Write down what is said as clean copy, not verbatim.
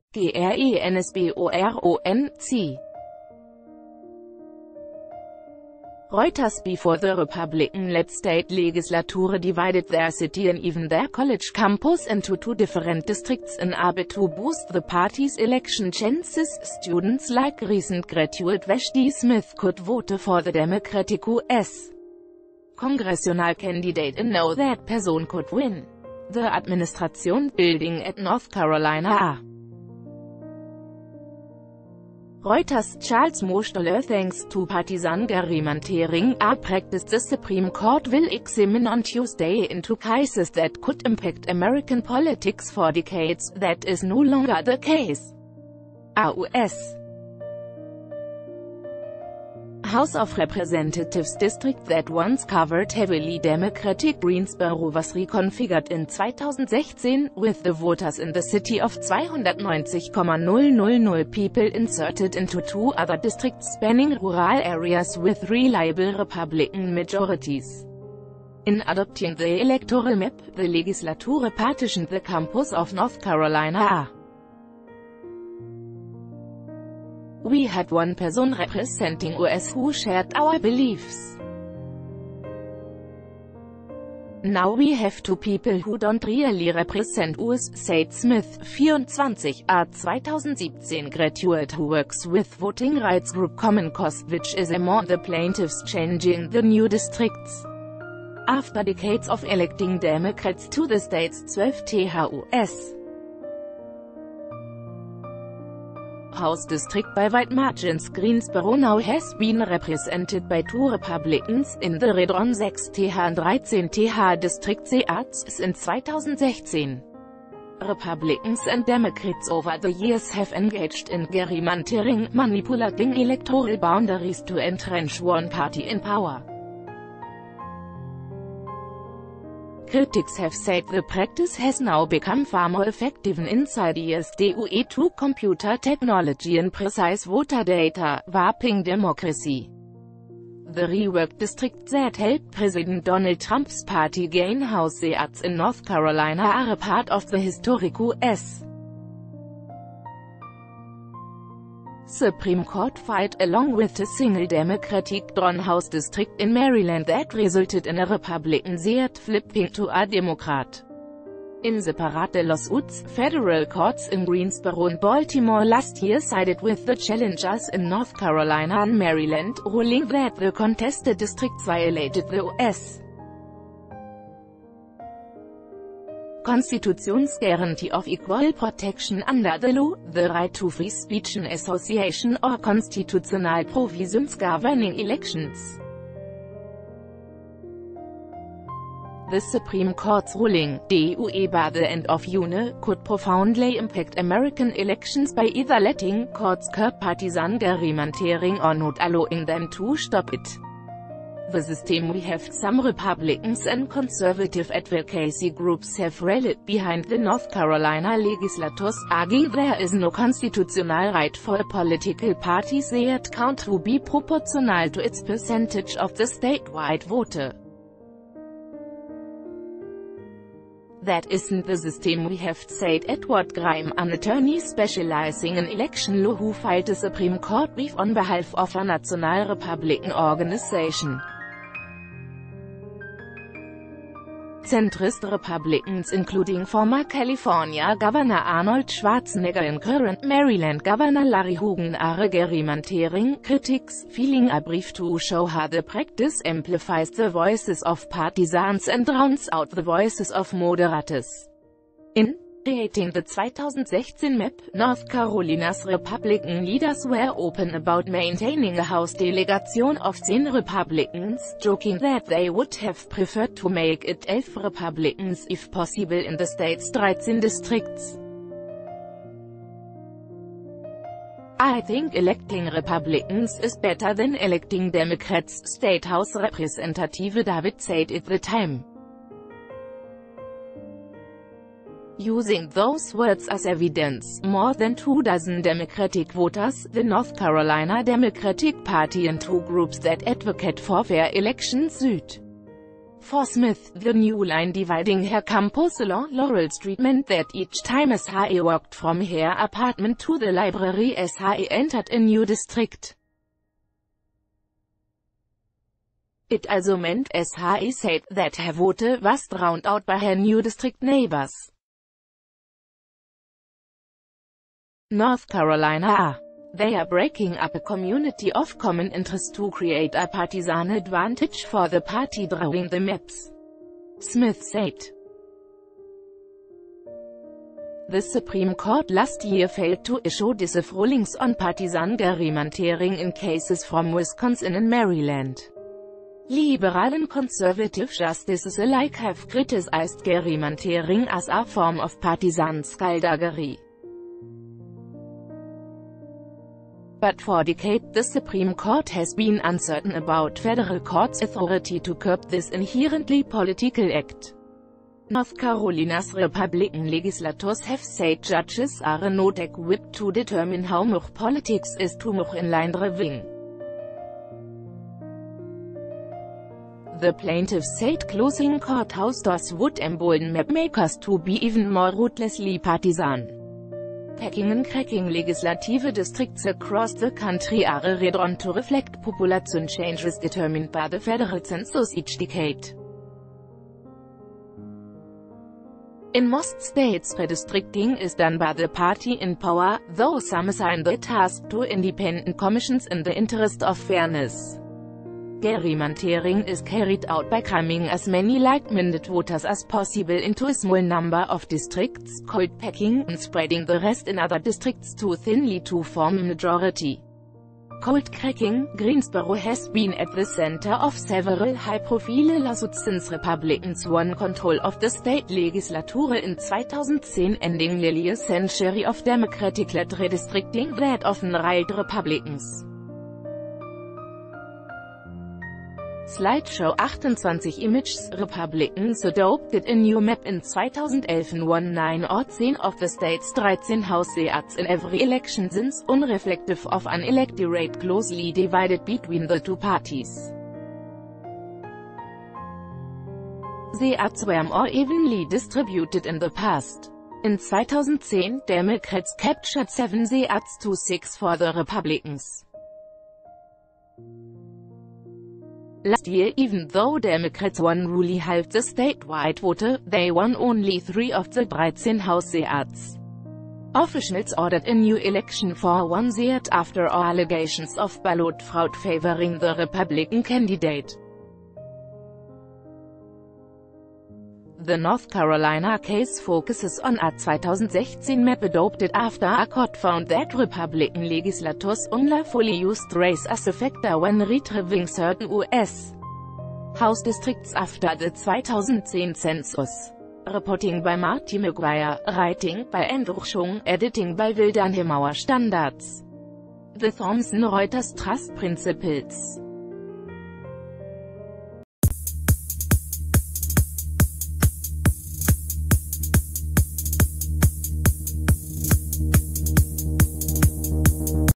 GRENSBORONC. Reuters. Before the Republican-led state legislature divided their city and even their college campus into two different districts in order to boost the party's election chances, students like recent graduate Vashti Smith could vote for the Democratic U.S. congressional candidate and know that person could win the administration building at North Carolina. Reuters. Charles Mostoller. Thanks to partisan gerrymandering practice, the Supreme Court will examine on Tuesday into cases that could impact American politics for decades. That is no longer the case. U.S. House of Representatives district that once covered heavily Democratic Greensboro was reconfigured in 2016, with the voters in the city of 290,000 people inserted into two other districts spanning rural areas with reliable Republican majorities. In adopting the electoral map, the legislature partitioned the campus of North Carolina. We had one person representing US who shared our beliefs. Now we have two people who don't really represent us, said Smith, 24, a 2017 graduate who works with voting rights group Common Cause, which is among the plaintiffs changing the new districts. After decades of electing Democrats to the state's 12th THUS House district by wide margins, Greensboro now has been represented by two Republicans in the red on 6 TH und 13 TH districts since 2016. Republicans and Democrats over the years have engaged in gerrymandering, manipulating electoral boundaries to entrench one party in power. Critics have said the practice has now become far more effective in insidious due to computer technology and precise voter data, warping democracy. The reworked districts that helped President Donald Trump's party gain House seats in North Carolina are a part of the historic U.S. Supreme Court fight, along with a single Democratic-drawn House district in Maryland that resulted in a Republican seat flipping to a Democrat. In separate lawsuits, federal courts in Greensboro and Baltimore last year sided with the challengers in North Carolina and Maryland, ruling that the contested districts violated the U.S. Constitution's guarantee of equal protection under the law, the right to free speech and association, or constitutional provisions governing elections. The Supreme Court's ruling, DUE by the end of June, could profoundly impact American elections by either letting courts curb partisan gerrymandering or not allowing them to stop it. The system we have. Some Republicans and conservative advocacy groups have rallied behind the North Carolina legislators, arguing there is no constitutional right for a political party seat count to be proportional to its percentage of the statewide vote. That isn't the system we have, said Edward Grime, an attorney specializing in election law who filed a Supreme Court brief on behalf of a national Republican organization. Centrist Republicans, including former California Governor Arnold Schwarzenegger and current Maryland Governor Larry Hogan, are gerrymandering critics, filing a brief to show how the practice amplifies the voices of partisans and drowns out the voices of moderates. In creating the 2016 map, North Carolina's Republican leaders were open about maintaining a House delegation of 10 Republicans, joking that they would have preferred to make it 11 Republicans if possible in the state's 13 districts. I think electing Republicans is better than electing Democrats, State House Representative David said at the time. Using those words as evidence, more than 24 Democratic voters, the North Carolina Democratic Party and two groups that advocate for fair elections sued For Smith, the new line dividing her campus along Laurel Street meant that each time SHE walked from her apartment to the library, SHE entered a new district. It also meant, SHE said, that her vote was drowned out by her new district neighbors. North Carolina. They are breaking up a community of common interest to create a partisan advantage for the party drawing the maps, Smith said. The Supreme Court last year failed to issue decisive rulings on partisan gerrymandering in cases from Wisconsin and Maryland. Liberal and conservative justices alike have criticized gerrymandering as a form of partisan skullduggery. But for decades the Supreme Court has been uncertain about federal courts' authority to curb this inherently political act. North Carolina's Republican legislators have said judges are not equipped to determine how much politics is too much in line driving. The plaintiffs said closing courthouse doors would embolden mapmakers to be even more ruthlessly partisan. Packing and cracking legislative districts across the country are redrawn to reflect population changes determined by the federal census each decade. In most states redistricting is done by the party in power, though some assign the task to independent commissions in the interest of fairness. Gerrymandering is carried out by cramming as many like-minded voters as possible into a small number of districts, cold packing, and spreading the rest in other districts too thinly to form a majority. Cold cracking. Greensboro has been at the center of several high-profile lawsuits since Republicans won control of the state legislature in 2010, ending nearly a century of Democratic-led redistricting that often riled Republicans. Slideshow 28 Images. Republicans adopted a new map in 2011 and won 9 or 10 of the state's 13 House seats in every election since, unreflective of an electorate closely divided between the two parties. Seats were more evenly distributed in the past. In 2010, Democrats captured 7 seats to 6 for the Republicans. Last year, even though Democrats won roughly half the statewide vote, they won only 3 of the 13 House seats. Officials ordered a new election for 1 seat after allegations of ballot fraud favoring the Republican candidate. The North Carolina case focuses on a 2016 map adopted after a court found that Republican legislators unlawfully used race as a factor when retrieving certain U.S. House districts after the 2010 census. Reporting by Marty McGuire, writing by Andrew Chung, editing by Wildan Hemauer Standards. The Thomson Reuters Trust Principles.